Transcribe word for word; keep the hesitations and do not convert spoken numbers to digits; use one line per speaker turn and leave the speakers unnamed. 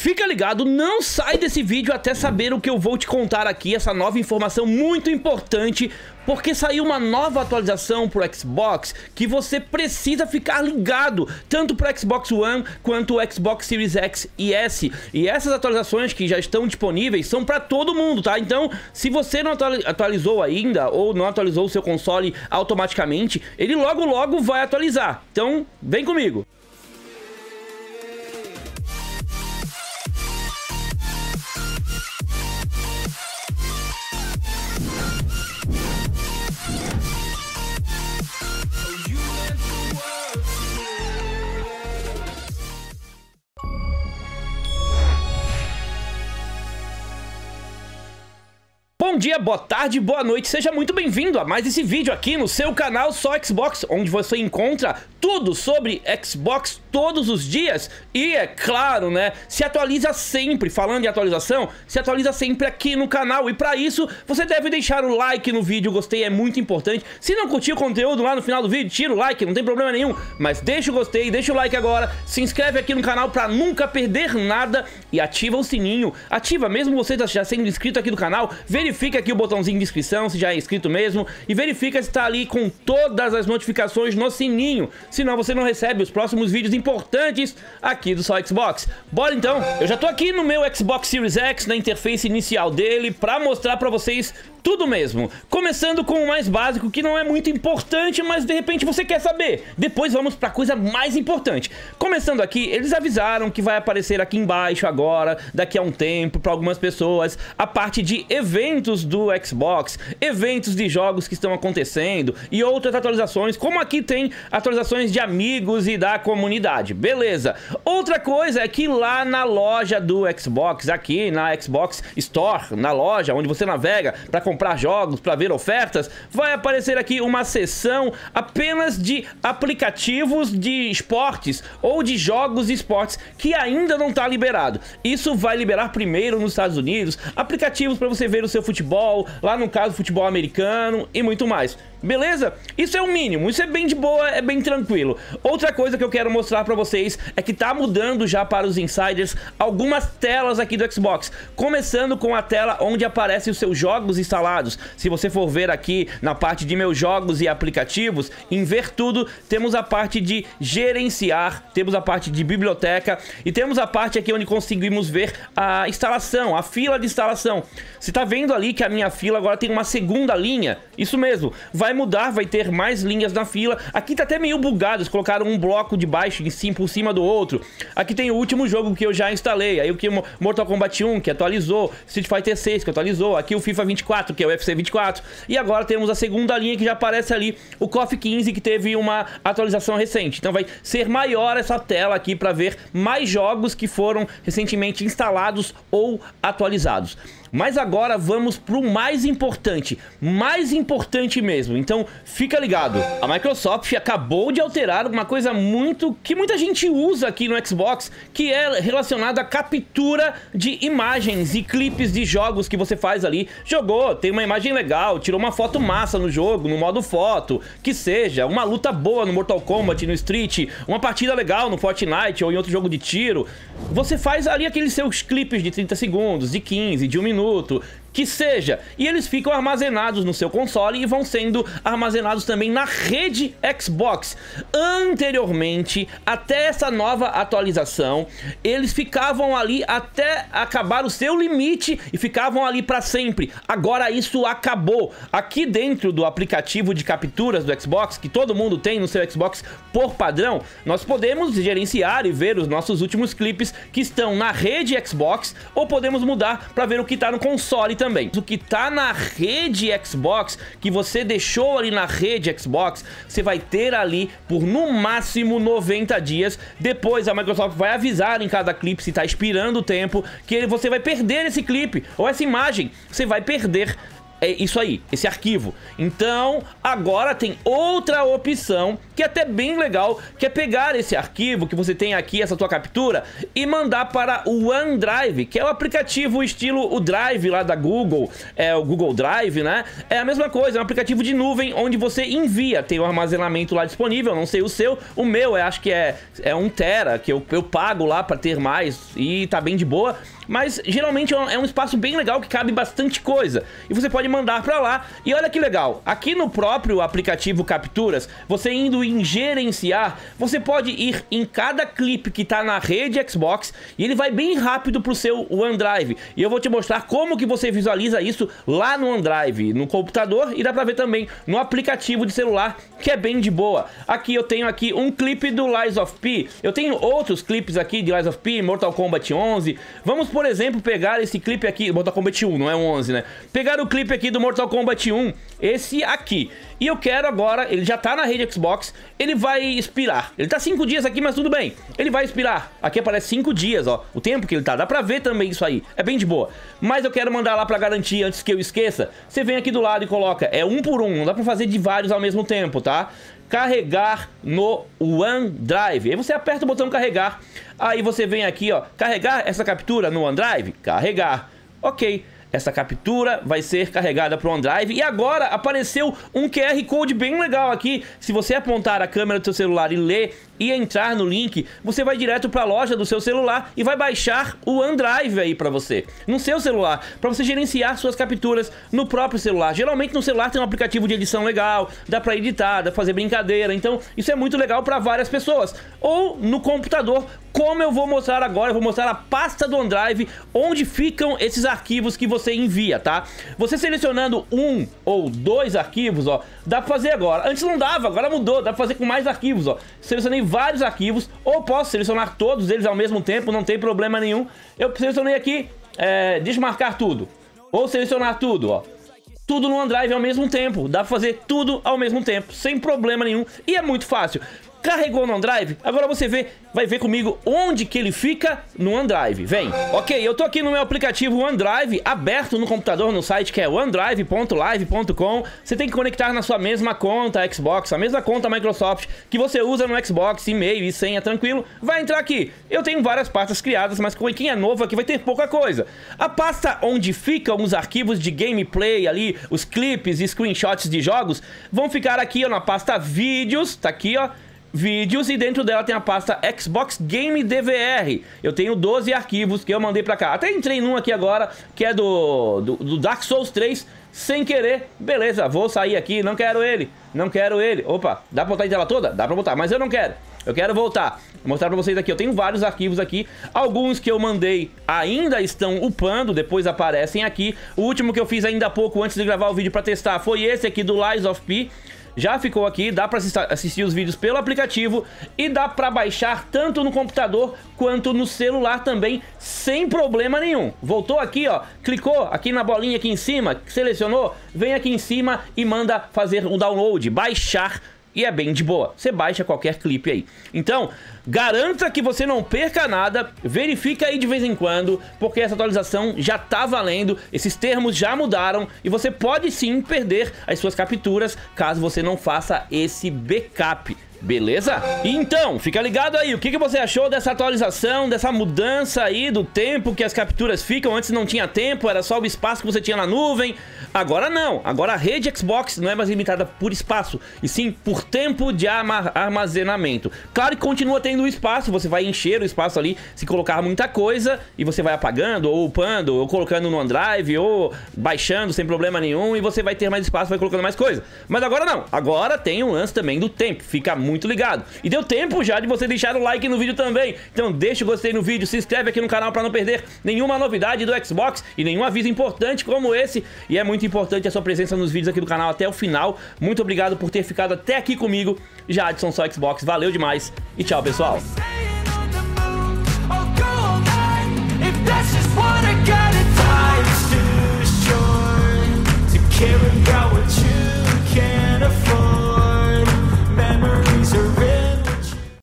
Fica ligado, não sai desse vídeo até saber o que eu vou te contar aqui, essa nova informação muito importante, porque saiu uma nova atualização pro Xbox que você precisa ficar ligado, tanto pro Xbox One quanto o Xbox Series X e S. E essas atualizações que já estão disponíveis são para todo mundo, tá? Então, se você não atualizou ainda ou não atualizou o seu console automaticamente, ele logo logo vai atualizar. Então, vem comigo. Bom dia, boa tarde, boa noite, seja muito bem-vindo a mais esse vídeo aqui no seu canal Só Xbox, onde você encontra tudo sobre Xbox todos os dias e, é claro, né, se atualiza sempre. Falando em atualização, se atualiza sempre aqui no canal, e para isso você deve deixar o like no vídeo, gostei, é muito importante. Se não curtiu o conteúdo lá no final do vídeo, tira o like, não tem problema nenhum, mas deixa o gostei, deixa o like agora, se inscreve aqui no canal para nunca perder nada e ativa o sininho, ativa mesmo você já sendo inscrito aqui no canal, verifica Verifica aqui o botãozinho de inscrição, se já é inscrito mesmo, e verifica se está ali com todas as notificações no sininho, senão você não recebe os próximos vídeos importantes aqui do Só Xbox. Bora então, eu já tô aqui no meu Xbox Series X, na interface inicial dele, para mostrar para vocês tudo mesmo. Começando com o mais básico, que não é muito importante, mas de repente você quer saber. Depois vamos para a coisa mais importante. Começando aqui, eles avisaram que vai aparecer aqui embaixo agora, daqui a um tempo, para algumas pessoas, a parte de eventos do Xbox, eventos de jogos que estão acontecendo e outras atualizações, como aqui tem atualizações de amigos e da comunidade. Beleza. Outra coisa é que lá na loja do Xbox, aqui na Xbox Store, na loja onde você navega para comprar jogos, para ver ofertas, vai aparecer aqui uma seção apenas de aplicativos de esportes ou de jogos de esportes que ainda não está liberado. Isso vai liberar primeiro nos Estados Unidos, aplicativos para você ver o seu futebol, lá no caso futebol americano e muito mais. Beleza? Isso é o mínimo, isso é bem de boa, é bem tranquilo. Outra coisa que eu quero mostrar pra vocês é que tá mudando já para os insiders algumas telas aqui do Xbox, começando com a tela onde aparecem os seus jogos instalados. Se você for ver aqui na parte de meus jogos e aplicativos, em ver tudo, temos a parte de gerenciar, temos a parte de biblioteca e temos a parte aqui onde conseguimos ver a instalação, a fila de instalação. Você tá vendo ali que a minha fila agora tem uma segunda linha? Isso mesmo, vai mudar, vai ter mais linhas na fila. Aqui tá até meio bugado, eles colocaram um bloco de baixo em cima, por cima do outro. Aqui tem o último jogo que eu já instalei, aí o que Mortal Kombat um, que atualizou, Street Fighter seis, que atualizou, aqui o FIFA vinte e quatro, que é o U F C vinte e quatro, e agora temos a segunda linha que já aparece ali, o C O F quinze, que teve uma atualização recente. Então vai ser maior essa tela aqui para ver mais jogos que foram recentemente instalados ou atualizados. Mas agora vamos pro mais importante, mais importante mesmo, então fica ligado. A Microsoft acabou de alterar uma coisa muito que muita gente usa aqui no Xbox, que é relacionada à captura de imagens e clipes de jogos que você faz ali. Jogou, tem uma imagem legal, tirou uma foto massa no jogo, no modo foto, que seja uma luta boa no Mortal Kombat, no Street, uma partida legal no Fortnite ou em outro jogo de tiro. Você faz ali aqueles seus clipes de trinta segundos, de quinze, de um minuto, que seja, e eles ficam armazenados no seu console e vão sendo armazenados também na rede Xbox. Anteriormente, até essa nova atualização, eles ficavam ali até acabar o seu limite e ficavam ali para sempre. Agora isso acabou. Aqui dentro do aplicativo de capturas do Xbox, que todo mundo tem no seu Xbox por padrão, nós podemos gerenciar e ver os nossos últimos clipes que estão na rede Xbox, ou podemos mudar para ver o que está no console também. O que tá na rede Xbox, que você deixou ali na rede Xbox, você vai ter ali por no máximo noventa dias. Depois a Microsoft vai avisar em cada clipe, se tá expirando o tempo, que você vai perder esse clipe ou essa imagem, você vai perder é isso aí, esse arquivo. Então, agora tem outra opção, que é até bem legal, que é pegar esse arquivo que você tem aqui, essa tua captura, e mandar para o OneDrive, que é o aplicativo estilo o Drive lá da Google, é o Google Drive, né? É a mesma coisa, é um aplicativo de nuvem onde você envia, tem o armazenamento lá disponível, não sei o seu, o meu eu acho que é, é um tera, que eu, eu pago lá para ter mais e tá bem de boa. Mas geralmente é um espaço bem legal que cabe bastante coisa. E você pode mandar pra lá. E olha que legal, aqui no próprio aplicativo Capturas, você indo em gerenciar, você pode ir em cada clipe que tá na rede Xbox e ele vai bem rápido pro seu OneDrive. E eu vou te mostrar como que você visualiza isso lá no OneDrive, no computador, e dá pra ver também no aplicativo de celular, que é bem de boa. Aqui eu tenho aqui um clipe do Lies of P. Eu tenho outros clipes aqui de Lies of P, Mortal Kombat onze. Vamos, por exemplo, pegar esse clipe aqui, Mortal Kombat um, não é onze, né? Pegar o clipe aqui do Mortal Kombat um, esse aqui. E eu quero agora, ele já tá na rede Xbox, ele vai expirar. Ele tá cinco dias aqui, mas tudo bem. Ele vai expirar. Aqui aparece cinco dias, ó. O tempo que ele tá. Dá pra ver também isso aí. É bem de boa. Mas eu quero mandar lá pra garantir, antes que eu esqueça. Você vem aqui do lado e coloca, é um por um. Não dá pra fazer de vários ao mesmo tempo, tá? Carregar no OneDrive. Aí você aperta o botão carregar. Aí você vem aqui, ó. Carregar essa captura no OneDrive? Carregar. Ok. Essa captura vai ser carregada para o OneDrive. E agora apareceu um Q R Code bem legal aqui. Se você apontar a câmera do seu celular e ler e entrar no link, você vai direto para a loja do seu celular e vai baixar o OneDrive aí para você, no seu celular, para você gerenciar suas capturas no próprio celular. Geralmente no celular tem um aplicativo de edição legal, dá para editar, dá para fazer brincadeira. Então isso é muito legal para várias pessoas. Ou no computador, como eu vou mostrar agora, eu vou mostrar a pasta do OneDrive, onde ficam esses arquivos que você envia, tá? Você selecionando um ou dois arquivos, ó, dá pra fazer agora. Antes não dava, agora mudou, dá pra fazer com mais arquivos, ó. Selecionei vários arquivos, ou posso selecionar todos eles ao mesmo tempo, não tem problema nenhum. Eu selecionei aqui, é, desmarcar tudo, ou selecionar tudo, ó. Tudo no OneDrive ao mesmo tempo, dá pra fazer tudo ao mesmo tempo, sem problema nenhum, e é muito fácil. Carregou no OneDrive? Agora você vê, vai ver comigo onde que ele fica no OneDrive. Vem. Ok, eu tô aqui no meu aplicativo OneDrive, aberto no computador, no site que é onedrive ponto live ponto com. Você tem que conectar na sua mesma conta Xbox, a mesma conta Microsoft que você usa no Xbox, e-mail e senha, tranquilo. Vai entrar aqui. Eu tenho várias pastas criadas, mas quem é novo aqui vai ter pouca coisa. A pasta onde ficam os arquivos de gameplay ali, os clipes e screenshots de jogos, vão ficar aqui, ó, na pasta vídeos, tá aqui, ó. Vídeos, e dentro dela tem a pasta Xbox Game D V R. Eu tenho doze arquivos que eu mandei pra cá. Até entrei num aqui agora, que é do, do, do Dark Souls três, sem querer. Beleza, vou sair aqui, não quero ele. Não quero ele. Opa, dá pra botar em tela toda? Dá pra botar, mas eu não quero. Eu quero voltar. Vou mostrar pra vocês aqui. Eu tenho vários arquivos aqui. Alguns que eu mandei ainda estão upando, depois aparecem aqui. O último que eu fiz ainda há pouco, antes de gravar o vídeo pra testar, foi esse aqui do Lies of P. Já ficou aqui, dá pra assistir os vídeos pelo aplicativo e dá pra baixar tanto no computador quanto no celular também, sem problema nenhum. Voltou aqui, ó, clicou aqui na bolinha aqui em cima, selecionou, vem aqui em cima e manda fazer um download, baixar. E é bem de boa, você baixa qualquer clipe aí. Então, garanta que você não perca nada, verifica aí de vez em quando, porque essa atualização já tá valendo, esses termos já mudaram e você pode sim perder as suas capturas caso você não faça esse backup. Beleza? Então, fica ligado aí, o que, que você achou dessa atualização, dessa mudança aí do tempo que as capturas ficam? Antes não tinha tempo, era só o espaço que você tinha na nuvem. Agora não, agora a rede Xbox não é mais limitada por espaço, e sim por tempo de armazenamento. Claro que continua tendo espaço, você vai encher o espaço ali se colocar muita coisa, e você vai apagando, ou upando, ou colocando no OneDrive, ou baixando sem problema nenhum, e você vai ter mais espaço, vai colocando mais coisa. Mas agora não, agora tem um lance também do tempo, fica muito muito ligado. E deu tempo já de você deixar o like no vídeo também. Então deixa o gostei no vídeo, se inscreve aqui no canal para não perder nenhuma novidade do Xbox e nenhum aviso importante como esse. E é muito importante a sua presença nos vídeos aqui do canal até o final. Muito obrigado por ter ficado até aqui comigo. Jadson, só Xbox. Valeu demais e tchau, pessoal.